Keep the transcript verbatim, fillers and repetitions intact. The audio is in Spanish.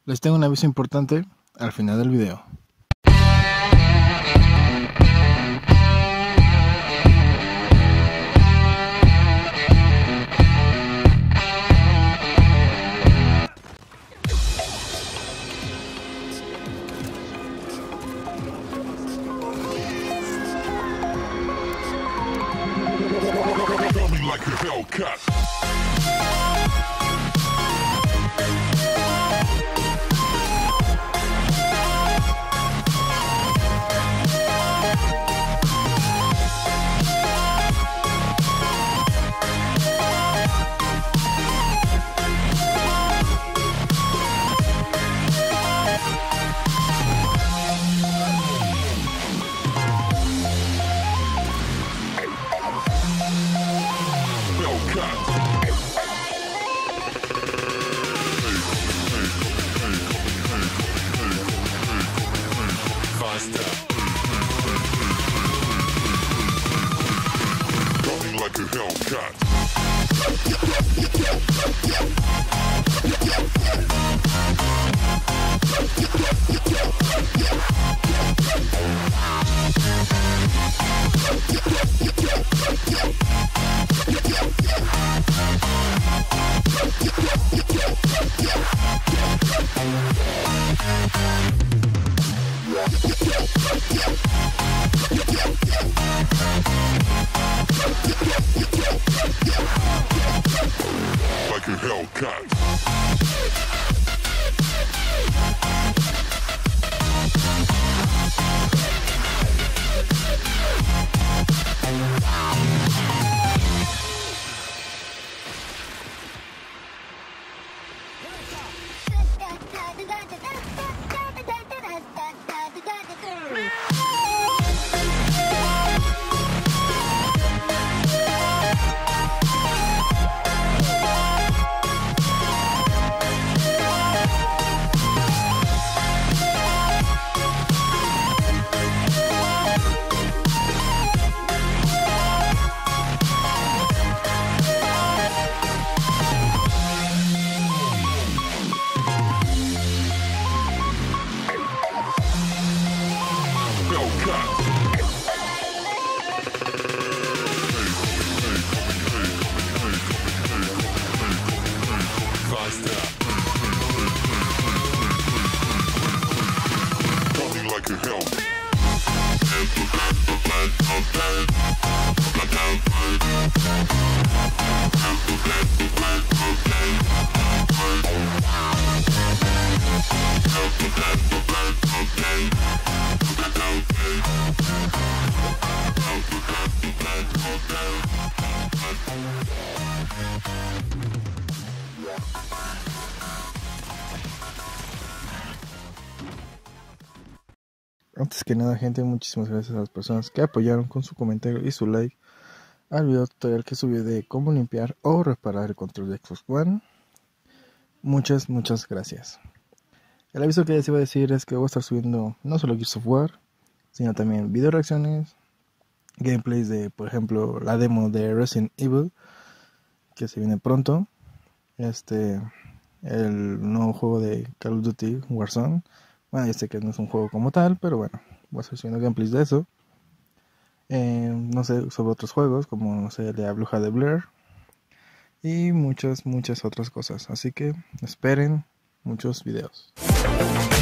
Les tengo un aviso importante al final del video. Like a Hellcat. Antes que nada, gente, muchísimas gracias a las personas que apoyaron con su comentario y su like al video tutorial que subí de cómo limpiar o reparar el control de Xbox One. Muchas, muchas gracias. El aviso que les iba a decir es que voy a estar subiendo no solo Gears of War, sino también video reacciones, gameplays de, por ejemplo, la demo de Resident Evil, que se viene pronto, este, el nuevo juego de Call of Duty Warzone. Bueno, ya sé que no es un juego como tal, pero bueno, voy a estar subiendo gameplays de eso. Eh, no sé, sobre otros juegos, como, no sé, la Bruja de Blair. Y muchas, muchas otras cosas. Así que esperen muchos videos.